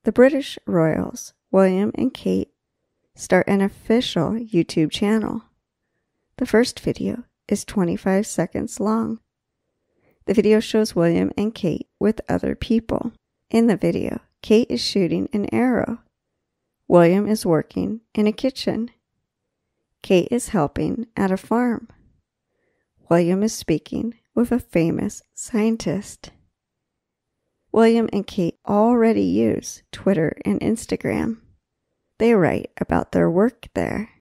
The British royals, William and Kate, start an official YouTube channel. The first video is 25 seconds long. The video shows William and Kate with other people. In the video, Kate is shooting an arrow. William is working in a kitchen. Kate is helping at a farm. William is speaking with a famous scientist. William and Kate already use Twitter and Instagram. They write about their work there.